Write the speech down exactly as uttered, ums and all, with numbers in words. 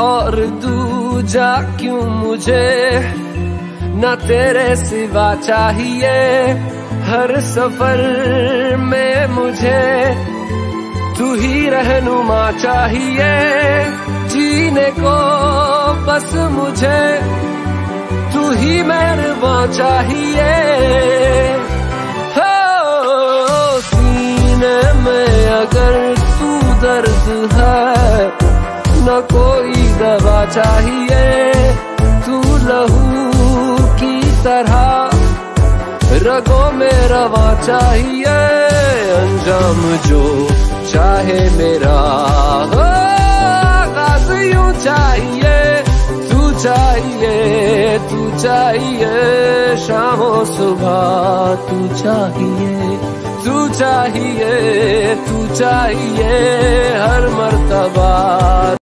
और दूजा क्यों मुझे न तेरे सिवा चाहिए। हर सफर में मुझे तू ही रहनुमा चाहिए। जीने को बस मुझे तू ही मेहरबान चाहिए। हो सीने में अगर तू दर्द है न कोई दवा चाहिए। तू लहू की तरह रगों में रवा चाहिए। अंजाम जो चाहे मेरा हो आगाज यूं चाहिए। तू चाहिए तू चाहिए शामो सुबह तू चाहिए। तू चाहिए तू चाहिए हर मर्तबा।